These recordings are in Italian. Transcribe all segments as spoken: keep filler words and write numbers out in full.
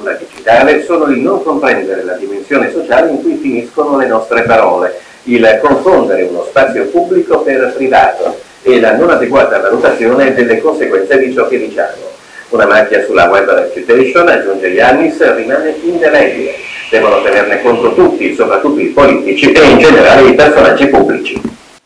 cultura digitale sono il non comprendere la dimensione sociale in cui finiscono le nostre parole, il confondere uno spazio pubblico per privato e la non adeguata valutazione delle conseguenze di ciò che diciamo. Una macchia sulla web reputation, aggiunge Yannis, rimane indelebile. Devono tenerne conto tutti, soprattutto i politici e in generale i personaggi pubblici.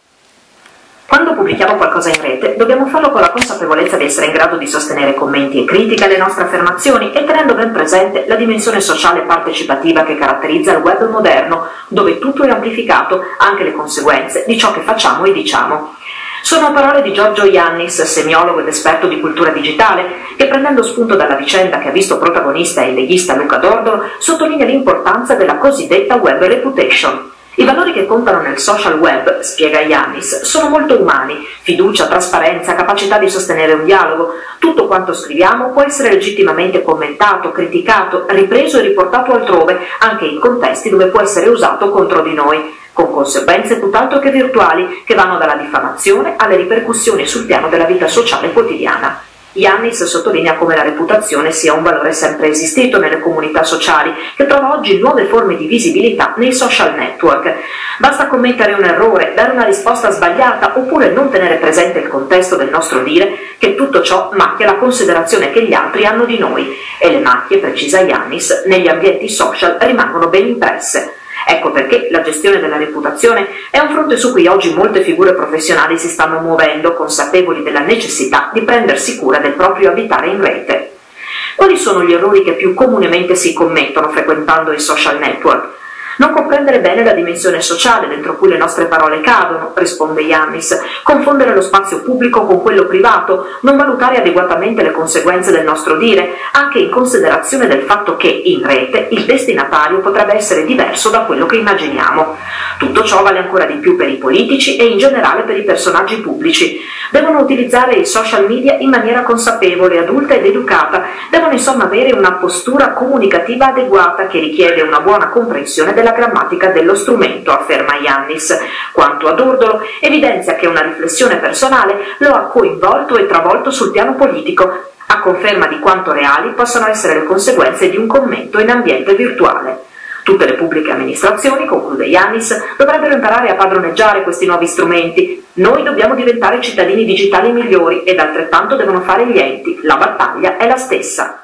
Quando pubblichiamo qualcosa in rete, dobbiamo farlo con la consapevolezza di essere in grado di sostenere commenti e critiche alle nostre affermazioni e tenendo ben presente la dimensione sociale e partecipativa che caratterizza il web moderno, dove tutto è amplificato, anche le conseguenze di ciò che facciamo e diciamo. Sono parole di Giorgio Yannis, semiologo ed esperto di cultura digitale, che prendendo spunto dalla vicenda che ha visto protagonista il leghista Luca Dordolo, sottolinea l'importanza della cosiddetta web reputation. I valori che contano nel social web, spiega Yannis, sono molto umani: fiducia, trasparenza, capacità di sostenere un dialogo. Tutto quanto scriviamo può essere legittimamente commentato, criticato, ripreso e riportato altrove, anche in contesti dove può essere usato contro di noi, con conseguenze tutt'altro che virtuali, che vanno dalla diffamazione alle ripercussioni sul piano della vita sociale quotidiana. Yannis sottolinea come la reputazione sia un valore sempre esistito nelle comunità sociali, che trova oggi nuove forme di visibilità nei social network. Basta commettere un errore, dare una risposta sbagliata oppure non tenere presente il contesto del nostro dire, che tutto ciò macchia la considerazione che gli altri hanno di noi, e le macchie, precisa Yannis, negli ambienti social rimangono ben impresse. Ecco perché la gestione della reputazione è un fronte su cui oggi molte figure professionali si stanno muovendo, consapevoli della necessità di prendersi cura del proprio abitare in rete. Quali sono gli errori che più comunemente si commettono frequentando i social network? Non comprendere bene la dimensione sociale dentro cui le nostre parole cadono, risponde Yannis, confondere lo spazio pubblico con quello privato, non valutare adeguatamente le conseguenze del nostro dire, anche in considerazione del fatto che, in rete, il destinatario potrebbe essere diverso da quello che immaginiamo. Tutto ciò vale ancora di più per i politici e in generale per i personaggi pubblici. Devono utilizzare i social media in maniera consapevole, adulta ed educata, devono insomma avere una postura comunicativa adeguata che richiede una buona comprensione della grammatica dello strumento, afferma Yannis. Quanto a Dordolo, evidenzia che una riflessione personale lo ha coinvolto e travolto sul piano politico, a conferma di quanto reali possano essere le conseguenze di un commento in ambiente virtuale. Tutte le pubbliche amministrazioni, conclude Yannis, dovrebbero imparare a padroneggiare questi nuovi strumenti. Noi dobbiamo diventare cittadini digitali migliori ed altrettanto devono fare gli enti. La battaglia è la stessa.